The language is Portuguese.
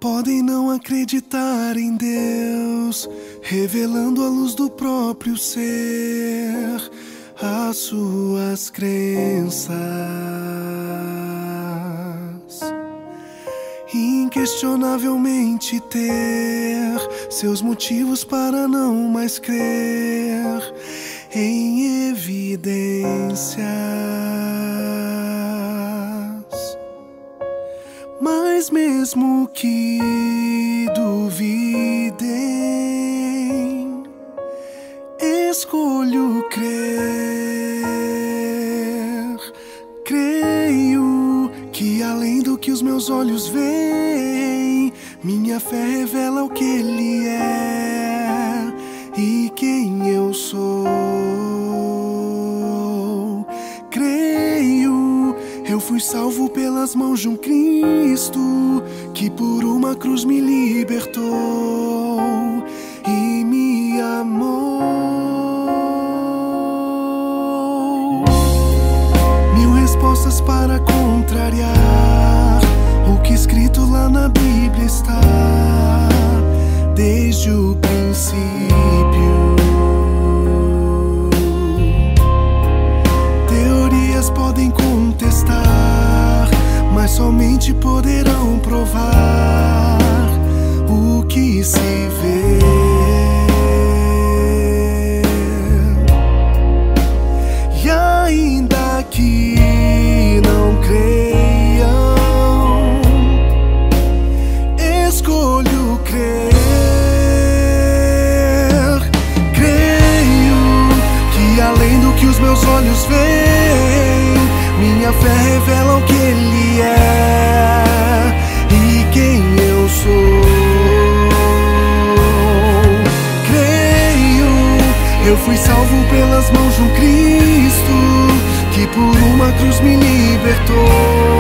Podem não acreditar em Deus, revelando a luz do próprio ser, as suas crenças, inquestionavelmente ter seus motivos para não mais crer em evidências. Mas mesmo que duvidem, escolho crer. Creio que além do que os meus olhos veem, minha fé revela o que Ele é e quem eu sou. Creio, eu fui salvo pelas mãos de um Cristo que por uma cruz me libertou e me amou. Mil respostas para contrariar o que escrito lá na Bíblia está desde o princípio. Teorias podem contestar, mas somente poderão provar o que se vê. E ainda que não creiam, escolho crer. Creio que além do que os meus olhos veem, minha fé revela o que Ele é e quem eu sou. Creio, eu fui salvo pelas mãos de um Cristo que por uma cruz me libertou